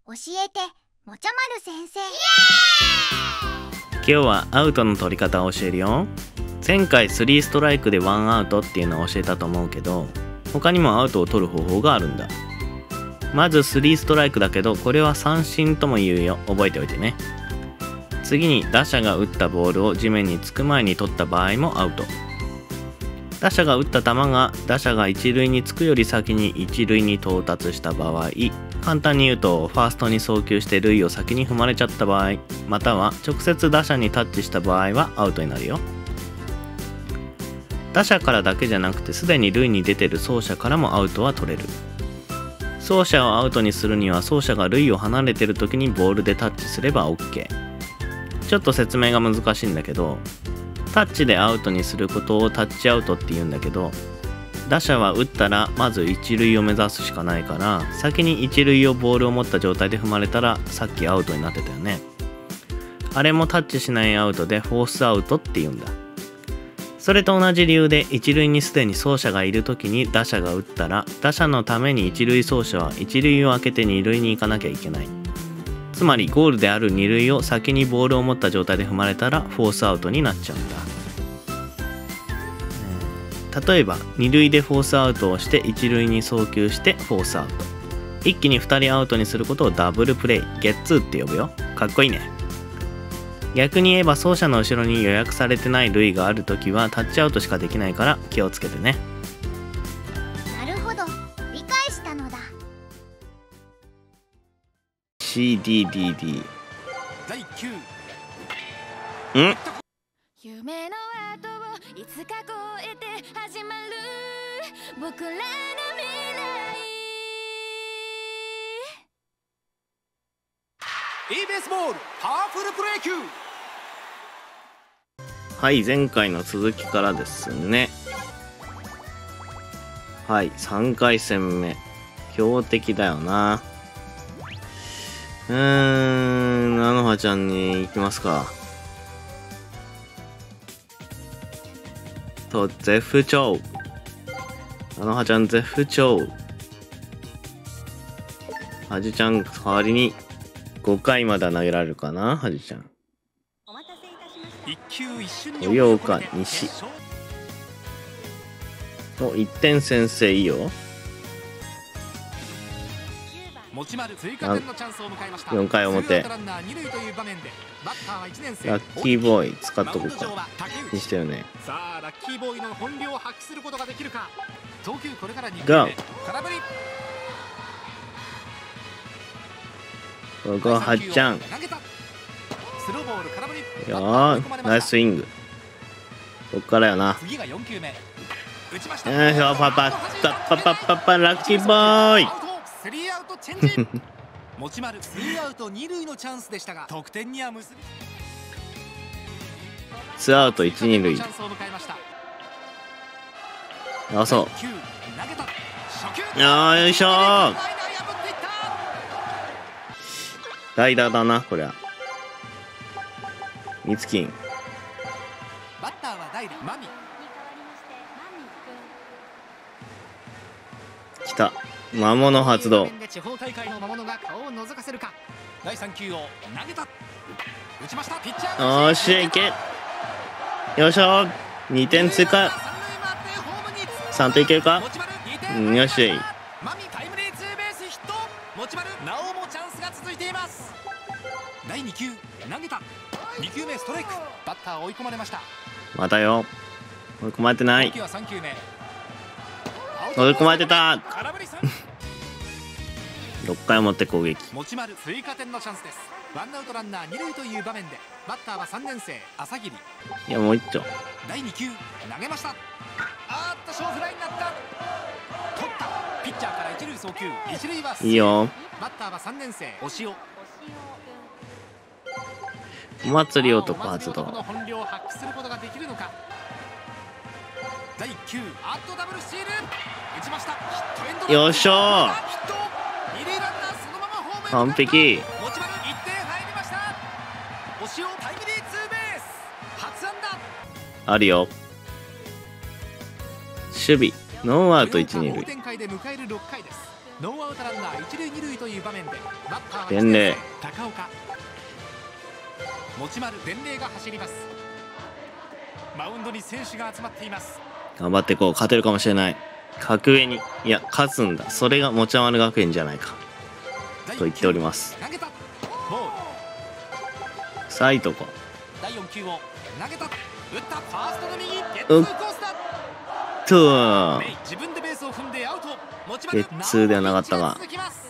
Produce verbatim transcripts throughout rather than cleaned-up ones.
教えて、もちゃまる先生。 今日はアウトの取り方を教えるよ。前回スリーストライクでワンアウトっていうのを教えたと思うけど、他にもアウトを取る方法があるんだ。まずスリーストライクだけど、これは三振とも言うよ。覚えておいてね。次に打者が打ったボールを地面につく前に取った場合もアウト。打者が打った球が打者が一塁につくより先に一塁に到達した場合、簡単に言うとファーストに送球して塁を先に踏まれちゃった場合、または直接打者にタッチした場合はアウトになるよ。打者からだけじゃなくて、すでに塁に出てる走者からもアウトは取れる。走者をアウトにするには、走者が塁を離れてる時にボールでタッチすれば OK。 ちょっと説明が難しいんだけど、タッチでアウトにすることをタッチアウトって言うんだけど、打者は打ったらまず一塁を目指すしかないから、先に一塁をボールを持った状態で踏まれたらさっきアウトになってたよね。あれもタッチしないアウトでフォースアウトって言うんだ。それと同じ理由で、一塁にすでに走者がいる時に打者が打ったら、打者のために一塁走者は一塁を空けて二塁に行かなきゃいけない。つまりゴールである二塁を先にボールを持った状態で踏まれたらフォースアウトになっちゃうんだ。例えば二塁でフォースアウトをして一塁に送球してフォースアウト。一気にふたりアウトにすることをダブルプレイ、ゲッツーって呼ぶよ。かっこいいね。逆に言えば、走者の後ろに予約されてない塁があるときはタッチアウトしかできないから気をつけてね。 なるほど、理解したのだ。 シーディーディーディーだいきゅう。ん夢の後をいつか超えて始まる僕らの未来。 イーベースボールパワフルプロ野球。 はい、前回の続きからですね。はい、さんかい戦目。強敵だよな。うーん、菜の葉ちゃんに行きますか。と、絶不調。菜の葉ちゃん絶不調。はじちゃん、代わりにごかいまで投げられるかな、はじちゃん。豊岡西。お、いってん先制いいよ。よんかい表。ラッキーボーイ使っとこうか。にしてるね。 さあ、ラッキーボーイの本領を発揮することができるか。投球これからにゴー。 空振り。 ここははっちゃん。 スローボール空振り。 いやー、ナイススイング。こっからよな。 次がよん球目。打ちました。 えー、パパパパパパパラッキーボーイ。 スリーアウトチェンジ。持丸スリーアウト二塁のチャンスでしたが、得点には結び。 ツーアウト一二塁。 チャンスを迎えました。 あ、そう。 投げた。初球。 あー、よいしょー。代打だな、こりゃ。ミツキン。 バッターは代打マミ。 来た。魔物発動。 地方大会の魔物が顔を覗かせるか。だいさん球を投げた。打ちました。ピッチャー。 よし、いけ。よいしょ。にてん追加。さんてんいけるか。よし。 マミタイムリーツーベースヒット。持丸なおもチャンスが続いています。だいに球投げた。に球目ストライク。バッター追い込まれました。 またよ。追い込まれてない。 はさん球目。 追い込まれてた。 空振り三。 ろっかい表攻撃。 持丸追加点のチャンスです。ワンアウトランナー二塁という場面で、バッターはさんねん生朝霧。 いや、もう一丁。 だいに球投げました。あーっと小フライになった。取った。ピッチャーから一塁送球。一塁は。 いいよ。 バッターはさんねん生押尾。 お祭り男発動。 の本領を発揮することができるのか。だいいっ球アットダブルスチール。打ちました。ヒットエンド。 よっしゃー。 ヒット。二塁ランナーそのままホームへ。 完璧。 持丸いってん入りました。押尾タイムリーツーベース初安打。 あるよ。守備ノーアウト一二塁。 展開で迎えるろっかいです。 ノーアウトランナー一塁二塁という場面でバッターは伝令高岡。持丸伝令が走ります。マウンドに選手が集まっています。 頑張ってこう、勝てるかもしれない。格上に、いや勝つんだ、それが持丸学園じゃないかと言っております。 投げたボール。 さあいいとこ。 だいよん球を投げた打ったファーストの右ゲッツーコースだと自分でベースを踏んでアウト。 ゲッツーではなかったが、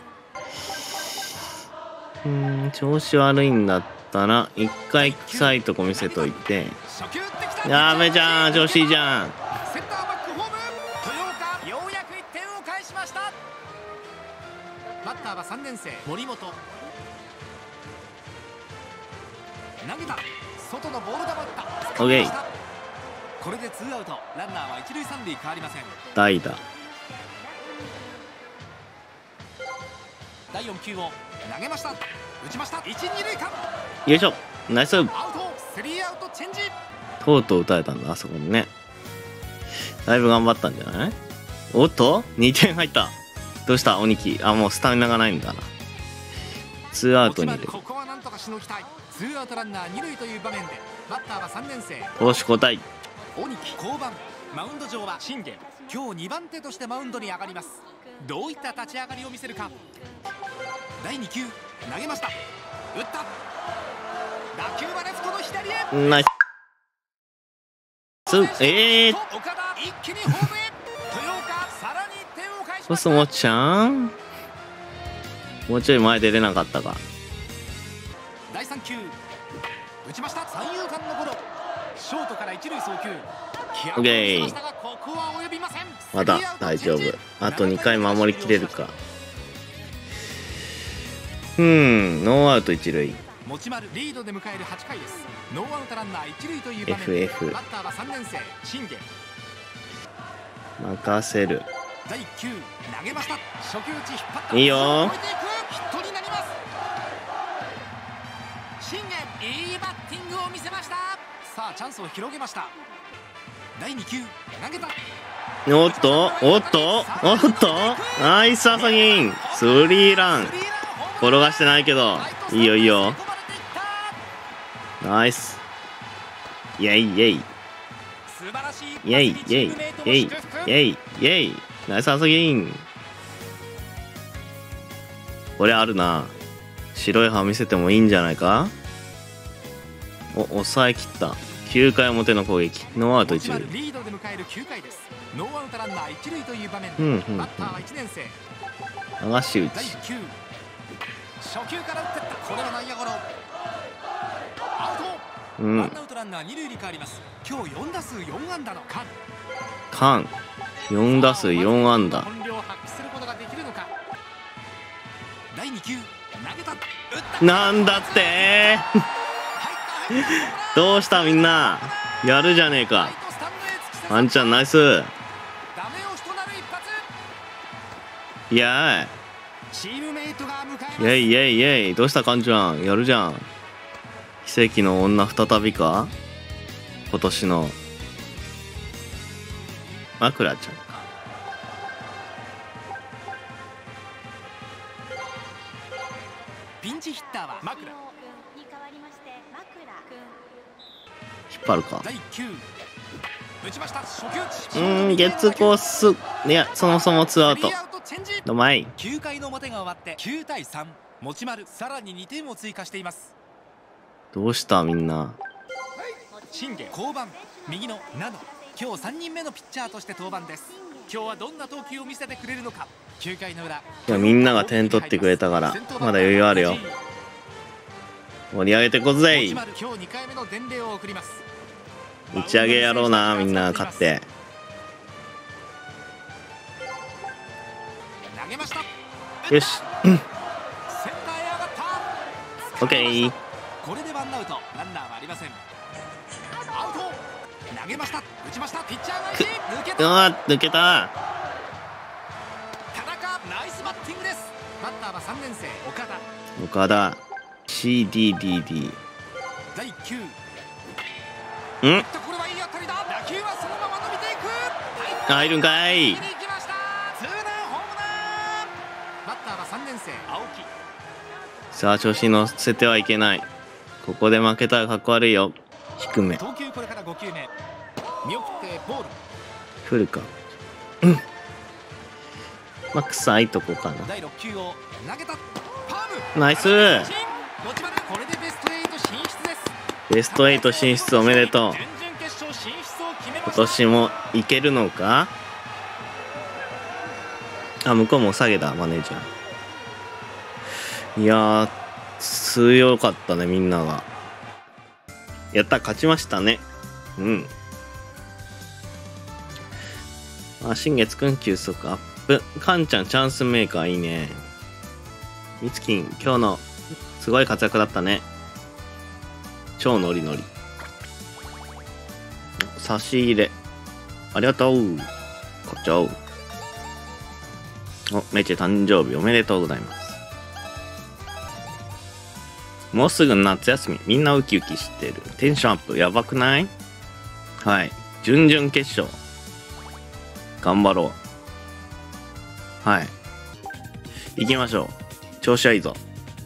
うーん調子悪いんだったら一回臭いとこ見せといて。やめじゃん、調子いいじゃん。 センターバックホーム豊岡ようやくいってんを返しました。バッターはさんねん生森本。投げた外のボール球打った。 オッケー。 これでツーアウト、ランナーは一塁三塁変わりません。 代打。 だいよん球を投げました。打ちました。一二塁間。 よいしょ、ナイス。 アウト、スリーアウトチェンジ。 とうとう打たれたんだ、あそこにね。だいぶ頑張ったんじゃない？おっとにてん入った。どうした鬼木。あ、もうスタミナがないんだな。ツーアウトにいる。 ここはなんとかしのぎたい。ツーアウトランナー二塁という場面でバッターはさんねん生投手交代。 鬼木降板。マウンド上は信玄。今日にばん手としてマウンドに上がります。どういった立ち上がりを見せるか。だいに球投げました。打った。打球はレフトの左へ。 ナイス。ええー、 岡田一気にホームへ。豊岡さらにいってんを返しコスました。 モちゃんもうちょい前出れなかったか。 だいさん球打ちました。三遊間のゴロ。ショートから一塁送球。 オッケー。 ここは及びません。 まだ大丈夫。あとにかい守りきれるか。うーんノーアウト一塁。 持丸リードで迎えるはちかいです。ノーアウトランナー一塁という場面エフエフバッターはさんねん生信玄。 任せる。 だいいっ球投げました。初球打ち引っ張った。 いいよ。 越えていくヒットになります。信玄いいバッティングを見せました。さあチャンスを広げました。だいに球投げた。 おっとおっとおっとナイス朝銀スリーラン。転がしてないけどいいよいいよ。ナイス。イェイイェイイェイイェイイェイイェイイェイナイス朝銀。これあるな。白い歯見せてもいいんじゃないか。お抑え切った。きゅうかい表の攻撃。ノーアウト一塁。 リードで迎えるきゅうかいです。ノーアウトランナー一塁という場面で、 うんうんうん、 バッターはいちねん生流し打だいいっち。 球初球から打ってった。これは内野ゴロ。アウト、 うん、 ワンアウトランナー二塁に変わります。今日よん打数よん安打のカン。 カンよん打数よん安打。 本領を発揮することができるのか。だいに球投げた。打った。 なんだってどうしたみんな。やるじゃねえか。ワンちゃんナイス。 ダメ押しとなる一発。 イエチームメイトが迎えます。 イイェイイェイイェイ。どうしたカンちゃん。やるじゃん。奇跡の女再びか。今年のマクラちゃんか。 ピンチヒッターはマクラ。 引っ張るか。 だいいっ球打ちました。初球うーんゲッツーコース。いやそもそもツーアウト。どまい。 きゅうかいの表が終わってきゅうたいさん。持丸さらににてんを追加しています。 どうしたみんな。 信玄降板。右のナノ今日さんにんめのピッチャーとして登板です。今日はどんな投球を見せてくれるのか。きゅうかいの裏。いやみんなが点取ってくれたからまだ余裕あるよ。盛り上げてこぜい。 持丸今日にかいめの伝令を送ります。 打ち上げやろうなみんな勝って。 投げました。 よしセンターへ上がった。 オッケー。 これでワンアウトランナーはありません。アウト。投げました。打ちました。ピッチャー返し抜けた。 うわ抜けた。 田中ナイスバッティングです。バッターはさんねん生岡田。 岡田 シーディーディーディー。 だいいっ球。 んこれはいい当たりだ。打球はそのまま伸びていく。 入るんかい。 入りに行きました。ツーランホームラン。 さあ調子に乗せてはいけない。ここで負けたらかっこ悪いよ。低め投球これからご球目、見送ってボール。 フルか。うんまあ臭いとこかな。 だいろっ球を投げた。パームナイス。 持ち丸、これでベストエイト進出です。 ベストエイト進出おめでとう。 準々決勝進出を決めま今した。 年もいけるのか。あ、向こうも下げだマネージャー。いやー強かったねみんなが。やった勝ちましたね。うん。あ、新月くん急速アップ。かんちゃんチャンスメーカーいいね。みつきん今日のすごい活躍だったね。超ノリノリ。差し入れありがとう。こちょう。お、めちゃ誕生日おめでとうございます。もうすぐ夏休み。みんなウキウキしてる。テンションアップやばくない？はい。準々決勝。頑張ろう。はい。行きましょう。調子はいいぞ。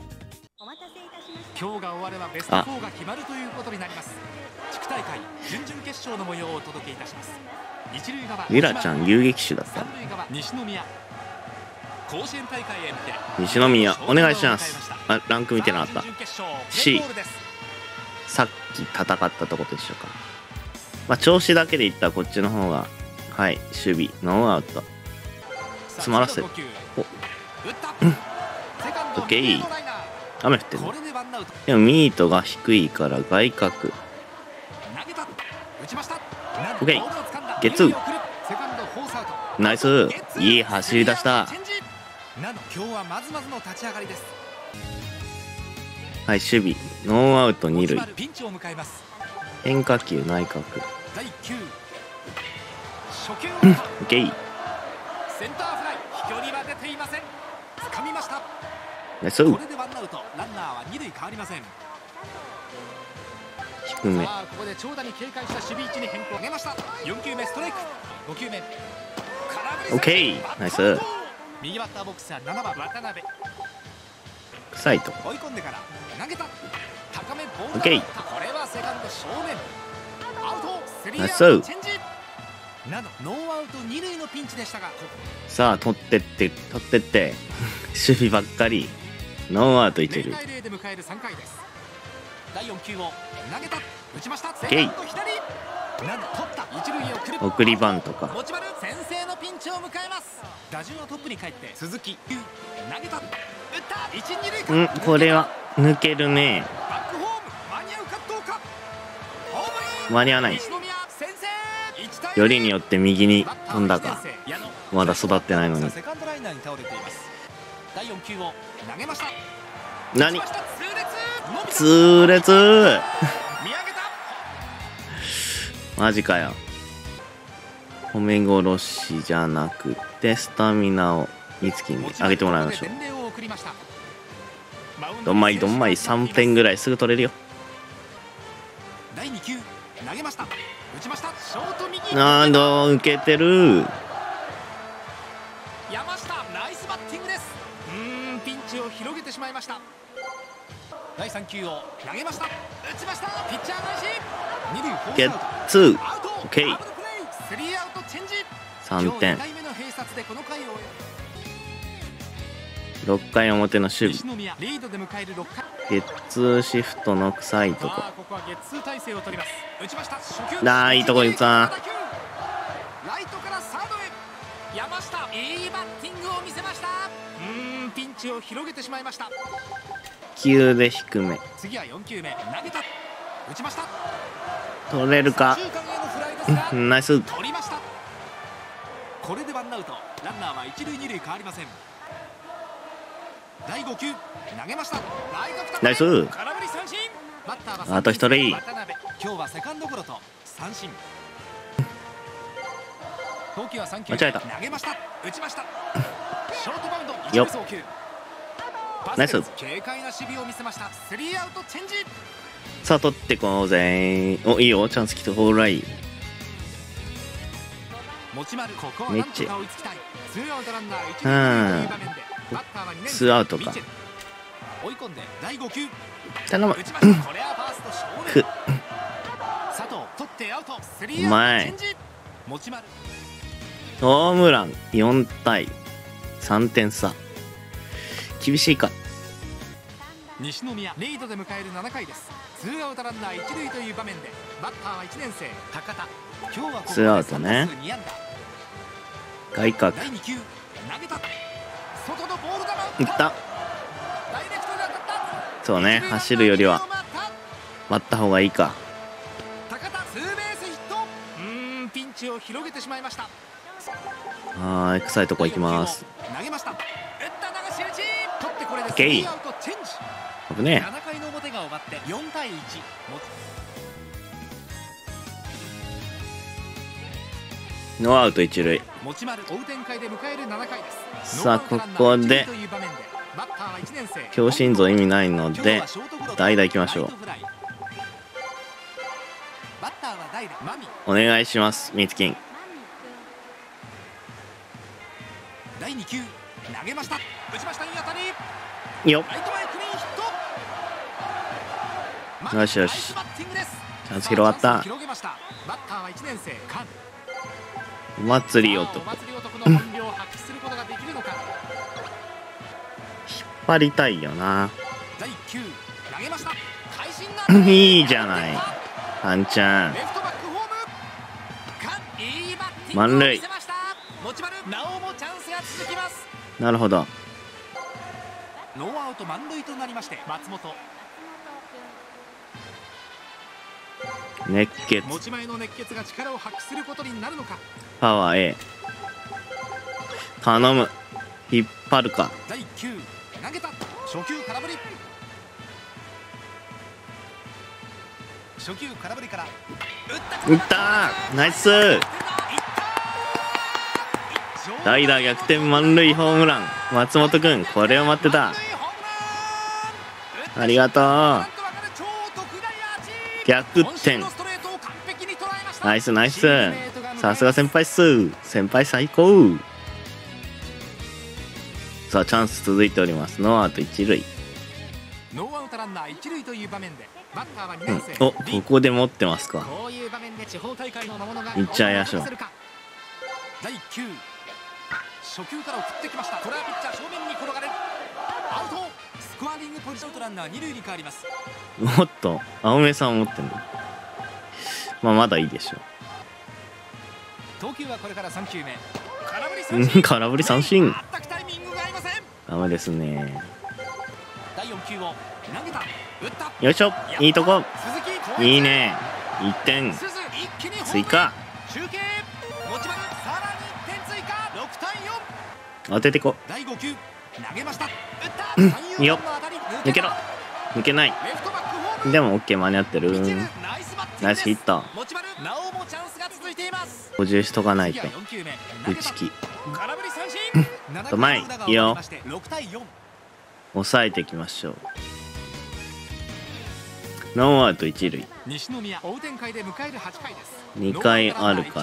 今日が終わればベストフォーが決まるということになります。地区大会準々決勝の模様をお届けいたします。一塁側リラちゃん遊撃手だった。 三塁側西宮。甲子園大会へ向け西宮お願いします。あ、ランク見てなかった。 C さっき戦ったとこと一緒か。まあ調子だけでいったらこっちの方がはい守備ノーアウト詰まらせる。お、オッケー。雨降ってる。でもミートが低いから外角。オッケーゲッツー。ナイス。いい走り出した。 今日はまずまずの立ち上がりです。 はい、守備ノーアウト二塁。 ピンチを迎えます。 変化球内角。 だいいっ球初球をオッケー。 センターフライ、飛距離は出ていません。掴みました。 ナイス。 これでワンアウト、ランナーは二塁変わりません。 低め。 さあここで長打に警戒した守備位置に変更。上げました。よん球目ストライク。ご球目オッケーナイス。 右バッターボックスはななばん渡辺。 臭いとこ。 追い込んでから投げた。高めボール。 オッケー。 これはセカンド正面。アウト。スリーアウナイス。 トチェンジ。などノーアウト二塁のピンチでしたが、 さあ取ってって取ってって守備ばっかり。ノーアウト一塁。 ゼロ対ゼロで迎えるさんかいです。だいよん球を投げた。打ちました。セケイカンド左。なんと取った。一塁へ送る。 送りバントか。 持ち丸先制のピンチを迎えます。打順はトップに帰って鈴木投げた。打った一二塁うん、これは抜けるね。 バックホーム間に合うかどうか。ホームイン。 間に合わない。 西宮先制。いち対ゼロ。 よりによって右に飛んだか。まだ育ってないのに。 セカンドライナーに倒れています。だいよん球を投げました。 何打ちました。 痛烈。 見上げた。 マジかよ。褒め殺しじゃなくてスタミナをみつきに上げてもらいましょう。どんまいどんまいさんてんぐらいすぐ取れるよ。 だいに球投げました。打ちました。ショート右。 なんだ受けてる。 山下ナイスバッティングです。うーんピンチを広げてしまいました。だいさん球を投げました。打ちました。ピッチャー返し。二塁フォースアウト。 ゲッツー。 アウト。 オッケー。 ダブルプレー。スリーアウトチェンジ。 さんてん。 今日にかいめの併殺でこの回を終ろっかい表の守え。 備。 西宮リードで迎えるろっかい。 ゲッツーシフトの臭いとこ。 さあここはゲッツー体勢を取ります。打ちました。初球。 なあいいとこに打つな。 ライトからサードへ。山下いいバッティングを見せました。うーんピンチを広げてしまいました。 急で低め。 次はよん球目投げた。打ちました。 取れるか。 中間へのフライですがナイス。 取りました。これでワンアウト、ランナーは一塁二塁変わりません。だいご球投げました。 ナイス。 空振り三振。バッターはあと一人。 渡辺。今日はセカンドゴロと三振。投球はさん球。 間違えた。 投げました。打ちました。ショートバウンド一よっ塁送球。 ナイス。 軽快な守備を見せました。スリーアウトチェンジ。 さあ取ってこうぜ。おいいよチャンス来てホールライン。 持ち丸ここはなんとか追いつきたい。ツーアウトランナー一塁二塁という場面でバッターはにねん生ツーアウトか。 追い込んでだいご球頼む。 打ちました。これはファースト正面。佐藤取ってアウト。スリーアウト。 うまいチェンジ。持丸。 ホームランよんたいさんてん差。厳しいか。 西宮リードで迎えるななかいです。ツーアウトランナー一塁という場面でバッターはいちねん生高田。今日はここツーアウトね。 さん打数に安打。 外角だいに球投げた。外のボール球いった。 ダイレクトで当たった。 そうね、走るよりは待った方がいいか。 高田ツーベースヒット。うーんピンチを広げてしまいました。 はーい、臭いとこ行きます。 投げました。打った流し打ち。取ってこれでスオッケーリーアウトチェンジ。 危ねななかいの表が終わってよんたいいち。 え。ノーアウト一塁。 持丸追う展開で迎えるななかいです。 さあここで強心臓意味ないので代打行きましょう。お願いします、ミーツキン。 だいに球投げました。打ちました。いい当たり。 よっ、 ライト前クリーンヒット。 よしよし、 ナイスバッティングです。 チャンス広がった。 広げました。バッターはいちねん生菅。 お祭り男、 お祭り男の本領を発揮することができるのか。 引っ張りたいよな。 だいいっ球投げました。会心の当たり。 いいじゃないハンちゃん。 レフトバックホーム。菅いいバッティングを満塁見せました。持丸なおもチャンスが続きます。 なるほど。 ノーアウト満塁となりまして松本。 熱血持ち前の熱血が力を発揮することになるのか。 パワー A 頼む。引っ張るか。 だいいっ球投げた。初球空振り。初球空振りから打ったー、ナイス。代打逆転満塁ホームラン。松本くん、これを待ってた。ありがとう。逆転。ナイスナイス。さすが先輩っす。先輩最高。さあチャンス続いております。ノーアウト一塁。 ノーアウトランナー一塁という場面でバッターはにねん生、 うん、お、ここで持ってますか。 こういう場面で地方大会の魔物がいっちゃいやしょう。 だいいっ球初球から送ってきました。これはピッチャー正面に転がる。アウト。スコアリングポジションとランナー二塁に変わります。 おっと、青目さん持ってんの。まあまだいいでしょう。 投球はこれからさん球目。空振りうん、 三振。 空振り三振。 全くタイミングが合いません。 ダメですね。 だいよん球を投げた。打った。 よいしょ、いいとこ。 鈴木いいね。いってん鈴一気に追加。 中継。持ち丸さらにいってん追加。ろくたいよん。 当ててこ。 だいご球投げました。打った。 うん三遊間の当たり抜けろ。抜けない。 レフトバックホーム。 でも OK、間に合ってる。 ナイスバッティングです。 ナイスヒット。 持丸なおもチャンスが続いています。 補充しとかないと。 次はよん球目打ち気。 空振り三振。 うまいいいよ。 ろくたいよん。 抑えていきましょう。ノーアウト一塁。 西宮追う展開で迎えるはちかいです。 にかいあるから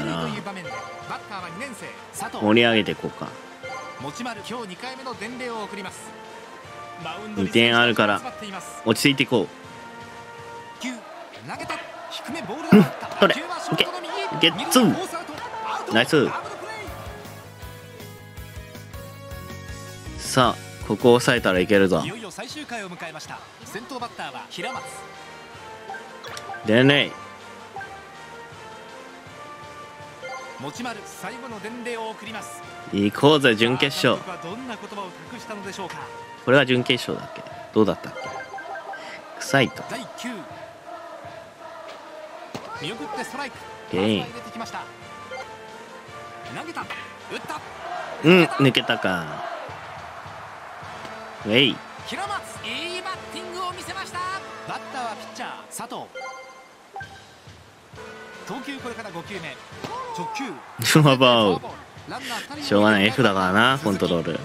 盛り上げていこうか。 持丸今日にかいめの伝令を送ります。 にてんあるから落ち着いていこう。 投げた。低めボールが入った。 取れ。オッケー。ゲッツー。ナイス。さあここを抑えたらいけるぞ。 いよいよ最終回を迎えました。先頭バッターは平松。 でね持丸最後の伝令を送ります。 行こうぜ準決勝。 どんな言葉を託したのでしょうか。 これは準決勝だっけ。どうだったっけ。臭いと。 だいいっ球見送ってストライク。 ゲイン。 入れてきました。投げた。打った。 うん抜けたか。ウェイ。 平松いいバッティングを見せました。バッターはピッチャー佐藤。投球これからご球目。直球。 フォアボール。しょうがない F だからなコントロール。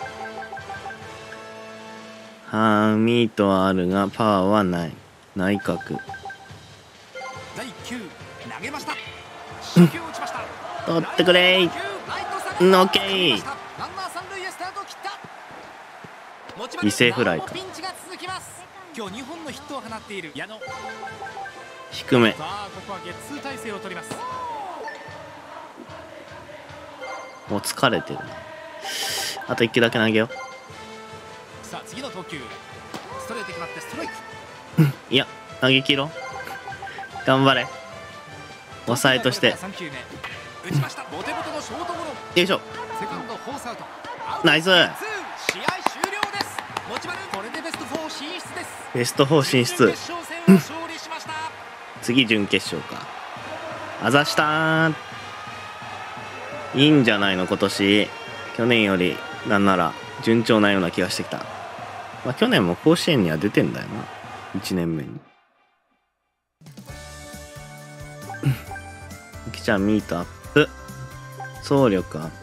はーミートはあるがパワーはない。内角。 だいいっ球投げました。初球を打ちました。 取ってくれー。オッケー。 ランナー三塁へスタートを切った。 犠牲フライか。 ピンチが続今日にほんのヒットを放っている矢野。 低め。 さあここはゲッツー体勢を取ります。 もう疲れてるな。あといっきゅうだけ投げよさあ次の投球、ストレート決まってストライク。 う。いや投げ切ろう。頑張れ。抑えとしてさん球目打ちました。ボテボテのショートゴロ。 よいしょ。 セカンドフォースアウト。 ナイス。 試合終了です。持ち丸これでベストフォー進出です。 ベストフォー進出。 決勝戦を勝利しました。 次準決勝か。あざしたー。いいんじゃないの今年。去年よりなんなら順調なような気がしてきた。まあ去年も甲子園には出てんだよな、いちねんめに。ゆきちゃんミートアップ、走力アップ。